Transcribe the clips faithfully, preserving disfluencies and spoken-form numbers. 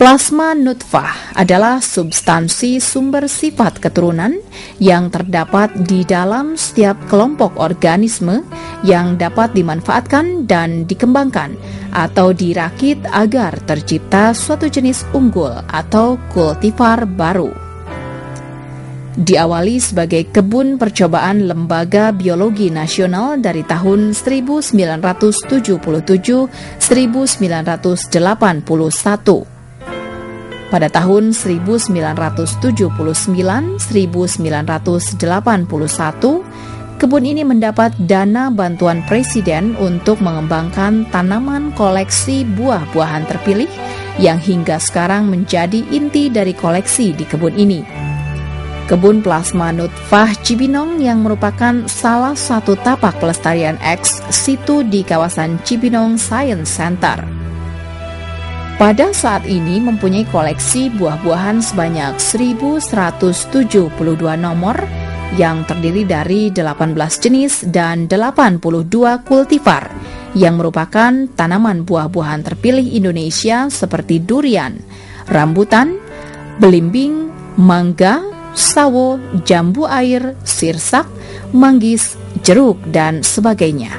Plasma nutfah adalah substansi sumber sifat keturunan yang terdapat di dalam setiap kelompok organisme yang dapat dimanfaatkan dan dikembangkan atau dirakit agar tercipta suatu jenis unggul atau kultivar baru. Diawali sebagai kebun percobaan Lembaga Biologi Nasional dari tahun seribu sembilan ratus tujuh puluh tujuh sampai seribu sembilan ratus delapan puluh satu. Pada tahun seribu sembilan ratus tujuh puluh sembilan sampai seribu sembilan ratus delapan puluh satu, kebun ini mendapat dana bantuan Presiden untuk mengembangkan tanaman koleksi buah-buahan terpilih yang hingga sekarang menjadi inti dari koleksi di kebun ini. Kebun Plasma Nutfah Cibinong yang merupakan salah satu tapak pelestarian ex situ di kawasan Cibinong Science Center. Pada saat ini mempunyai koleksi buah-buahan sebanyak seribu seratus tujuh puluh dua nomor yang terdiri dari delapan belas jenis dan delapan puluh dua kultivar yang merupakan tanaman buah-buahan terpilih Indonesia seperti durian, rambutan, belimbing, mangga, sawo, jambu air, sirsak, manggis, jeruk, dan sebagainya.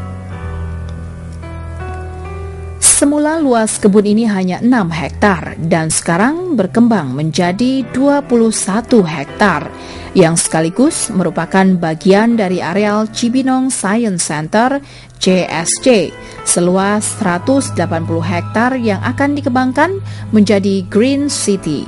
Semula luas kebun ini hanya enam hektar dan sekarang berkembang menjadi dua puluh satu hektar yang sekaligus merupakan bagian dari areal Cibinong Science Center C S C seluas seratus delapan puluh hektar yang akan dikembangkan menjadi Green City.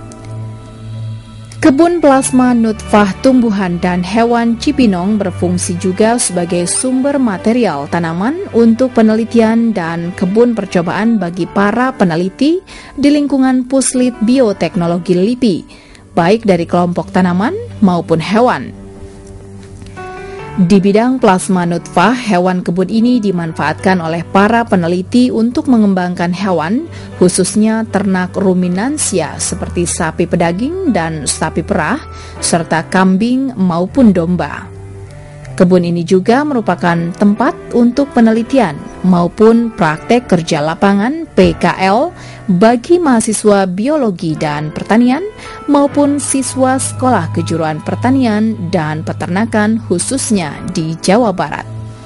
Kebun Plasma Nutfah Tumbuhan dan Hewan Cibinong berfungsi juga sebagai sumber material tanaman untuk penelitian dan kebun percobaan bagi para peneliti di lingkungan Puslit Bioteknologi LIPI, baik dari kelompok tanaman maupun hewan. Di bidang plasma nutfah, hewan kebun ini dimanfaatkan oleh para peneliti untuk mengembangkan hewan, khususnya ternak ruminansia seperti sapi pedaging dan sapi perah, serta kambing maupun domba. Kebun ini juga merupakan tempat untuk penelitian maupun praktek kerja lapangan P K L bagi mahasiswa biologi dan pertanian maupun siswa sekolah kejuruan pertanian dan peternakan khususnya di Jawa Barat.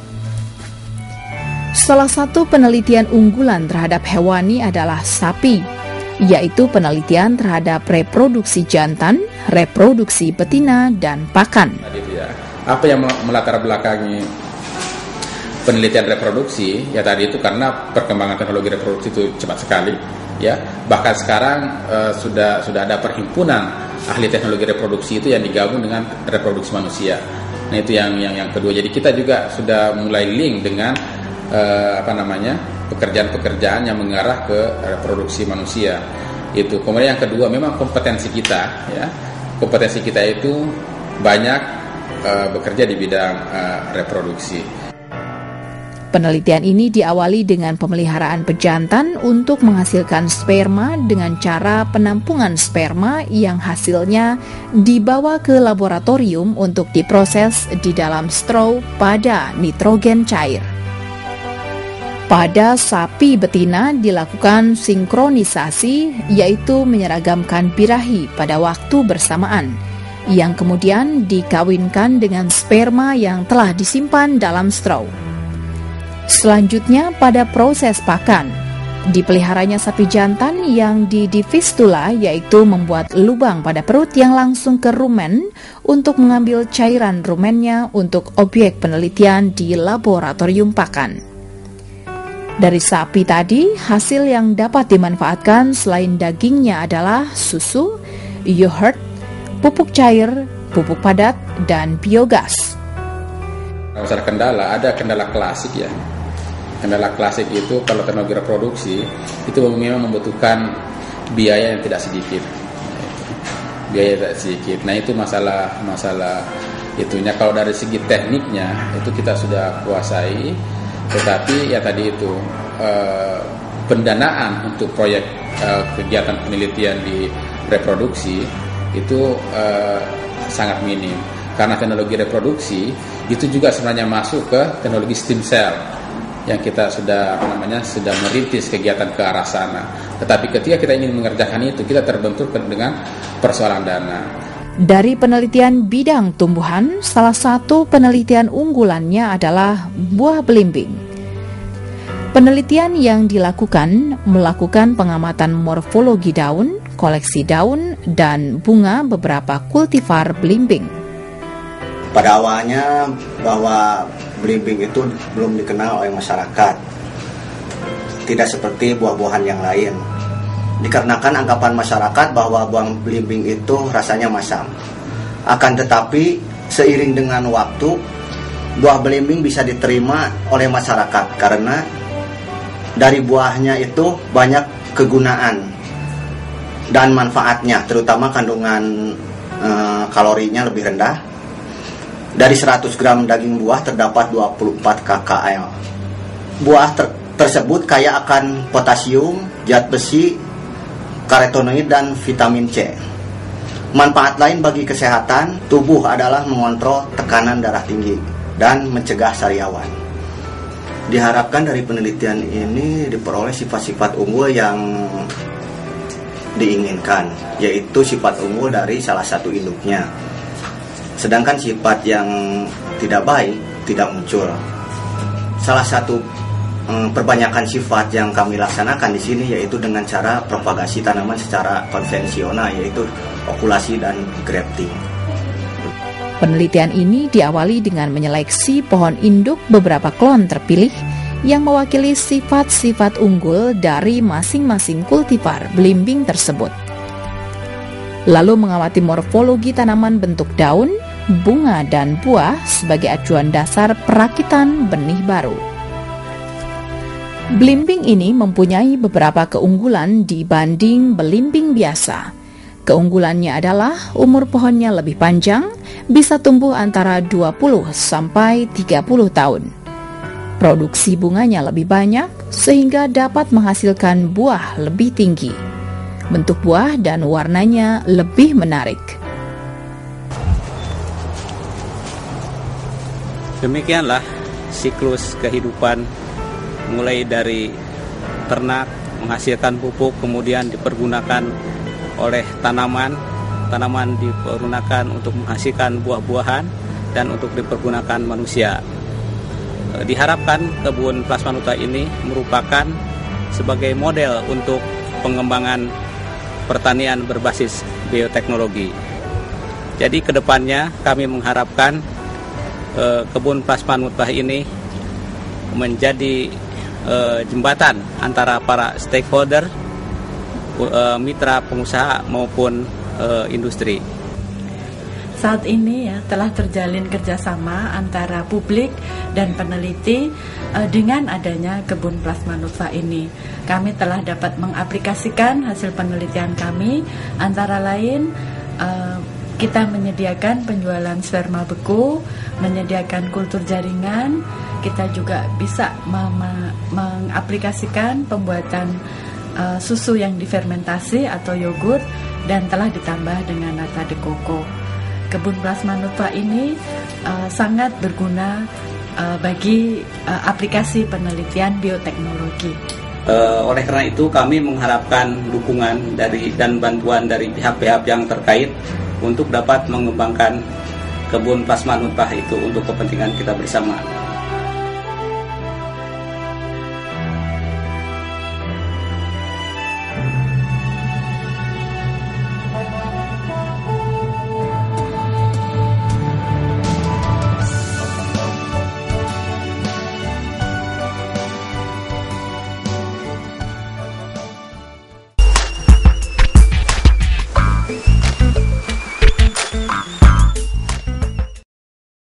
Salah satu penelitian unggulan terhadap hewani adalah sapi, yaitu penelitian terhadap reproduksi jantan, reproduksi betina, dan pakan. Apa yang melatar belakangi penelitian reproduksi? Ya tadi itu karena perkembangan teknologi reproduksi itu cepat sekali, ya. Bahkan sekarang uh, sudah sudah ada perhimpunan ahli teknologi reproduksi itu yang digabung dengan reproduksi manusia. Nah itu yang yang yang kedua. Jadi kita juga sudah mulai link dengan uh, apa namanya pekerjaan-pekerjaan yang mengarah ke reproduksi manusia. Itu. Kemudian yang kedua memang kompetensi kita, ya. Kompetensi kita itu banyak Uh, bekerja di bidang uh, reproduksi. Penelitian ini diawali dengan pemeliharaan pejantan untuk menghasilkan sperma dengan cara penampungan sperma yang hasilnya dibawa ke laboratorium untuk diproses di dalam straw pada nitrogen cair. Pada sapi betina dilakukan sinkronisasi, yaitu menyeragamkan birahi pada waktu bersamaan, yang kemudian dikawinkan dengan sperma yang telah disimpan dalam straw. Selanjutnya pada proses pakan, dipeliharanya sapi jantan yang didifistula, yaitu membuat lubang pada perut yang langsung ke rumen untuk mengambil cairan rumennya untuk objek penelitian di laboratorium pakan. Dari sapi tadi, hasil yang dapat dimanfaatkan selain dagingnya adalah susu, yogurt, pupuk cair, pupuk padat, dan biogas. Masalah kendala, ada kendala klasik ya. Kendala klasik itu kalau teknologi reproduksi itu memang membutuhkan biaya yang tidak sedikit. Biaya yang tidak sedikit. Nah itu masalah masalah itunya. Kalau dari segi tekniknya itu kita sudah kuasai, tetapi ya tadi itu eh, pendanaan untuk proyek eh, kegiatan penelitian di reproduksi itu uh, sangat minim, karena teknologi reproduksi itu juga sebenarnya masuk ke teknologi stem cell. yang kita sudah apa namanya sudah merintis kegiatan ke arah sana. Tetapi ketika kita ingin mengerjakan itu, kita terbentur dengan persoalan dana. Dari penelitian bidang tumbuhan, salah satu penelitian unggulannya adalah buah belimbing. Penelitian yang dilakukan melakukan pengamatan morfologi daun, koleksi daun, dan bunga beberapa kultivar belimbing. Pada awalnya bahwa belimbing itu belum dikenal oleh masyarakat, tidak seperti buah-buahan yang lain. Dikarenakan anggapan masyarakat bahwa buah belimbing itu rasanya masam. Akan tetapi seiring dengan waktu, buah belimbing bisa diterima oleh masyarakat karena dari buahnya itu banyak kegunaan dan manfaatnya, terutama kandungan e, kalorinya lebih rendah. Dari seratus gram daging buah terdapat dua puluh empat kcal. Buah ter tersebut kaya akan potasium, zat besi, karotenoid, dan vitamin C. Manfaat lain bagi kesehatan tubuh adalah mengontrol tekanan darah tinggi dan mencegah sariawan. Diharapkan dari penelitian ini diperoleh sifat-sifat unggul yang diinginkan, yaitu sifat unggul dari salah satu induknya. Sedangkan sifat yang tidak baik tidak muncul. Salah satu eh, perbanyakan sifat yang kami laksanakan di sini yaitu dengan cara propagasi tanaman secara konvensional, yaitu okulasi dan grafting. Penelitian ini diawali dengan menyeleksi pohon induk beberapa klon terpilih yang mewakili sifat-sifat unggul dari masing-masing kultivar belimbing tersebut. Lalu mengamati morfologi tanaman bentuk daun, bunga, dan buah sebagai acuan dasar perakitan benih baru. Belimbing ini mempunyai beberapa keunggulan dibanding belimbing biasa. Keunggulannya adalah umur pohonnya lebih panjang, bisa tumbuh antara dua puluh sampai tiga puluh tahun. Produksi bunganya lebih banyak sehingga dapat menghasilkan buah lebih tinggi. Bentuk buah dan warnanya lebih menarik. Demikianlah siklus kehidupan mulai dari ternak menghasilkan pupuk, kemudian dipergunakan oleh tanaman, tanaman dipergunakan untuk menghasilkan buah-buahan dan untuk dipergunakan manusia. Diharapkan kebun plasmanuta ini merupakan sebagai model untuk pengembangan pertanian berbasis bioteknologi. Jadi kedepannya kami mengharapkan eh, kebun plasmanuta ini menjadi eh, jembatan antara para stakeholder, mitra pengusaha maupun uh, industri. Saat ini ya telah terjalin kerjasama antara publik dan peneliti uh, dengan adanya kebun plasmanuta ini. Kami telah dapat mengaplikasikan hasil penelitian kami, antara lain uh, kita menyediakan penjualan sperma beku, menyediakan kultur jaringan. Kita juga bisa mengaplikasikan pembuatan Uh, susu yang difermentasi atau yogurt dan telah ditambah dengan nata de coco. Kebun plasmanuta ini uh, sangat berguna uh, bagi uh, aplikasi penelitian bioteknologi. Uh, oleh karena itu kami mengharapkan dukungan dari dan bantuan dari pihak-pihak yang terkait untuk dapat mengembangkan kebun plasmanuta itu untuk kepentingan kita bersama.